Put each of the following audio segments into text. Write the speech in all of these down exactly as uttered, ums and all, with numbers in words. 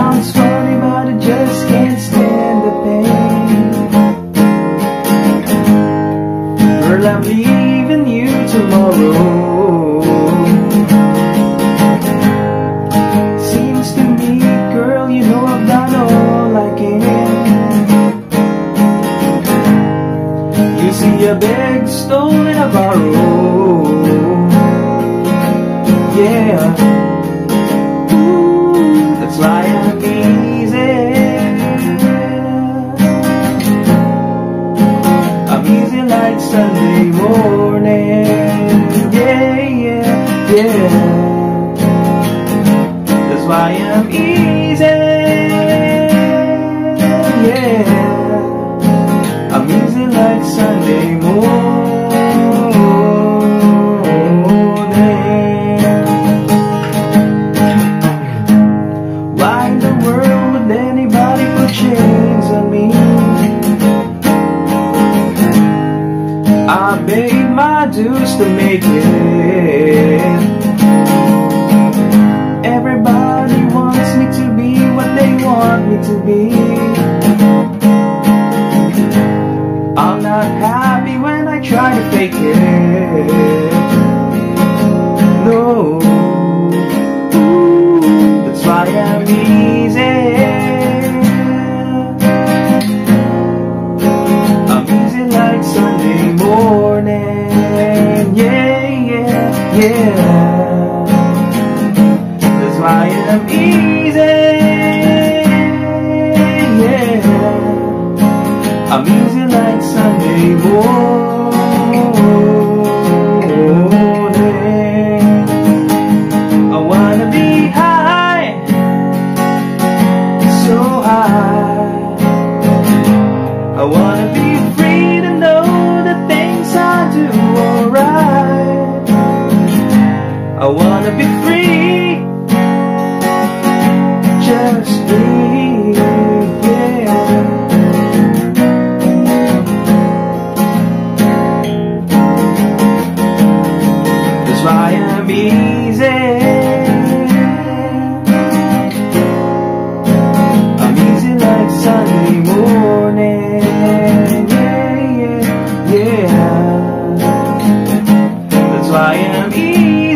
Sounds funny, but I just can't stand the pain. Girl, I'm leaving you tomorrow. Seems to me, girl, you know I've done all I can. You see a big stone in a barrow. Yeah, ooh, that's why I'm easy. I'm easy like Sunday morning. Yeah, yeah, yeah. That's why I'm easy. Yeah, I'm easy like Sunday morning. Anybody put chains on me? I paid my dues to make it. Everybody wants me to be what they want me to be. I'm not happy when I try to fake it. No, ooh, that's why I'm easy. Like Sunday morning, yeah, yeah, yeah. That's why I'm easy, yeah. I'm easy like Sunday morning. I wanna be high, so high. I wanna be free. I wanna be free, just free, yeah. That's why I'm easy. I'm easy like Sunday morning, yeah, yeah, yeah. That's why I'm easy.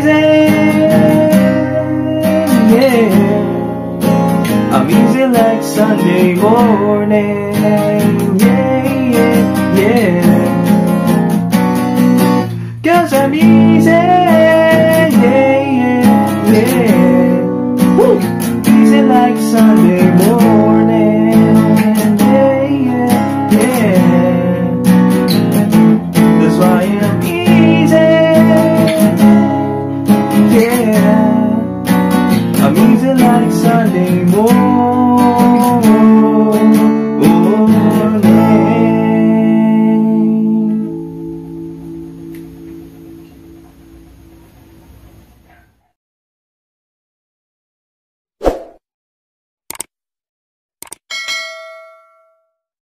I'm easy like Sunday morning, yeah, yeah, yeah. 'Cause I'm easy.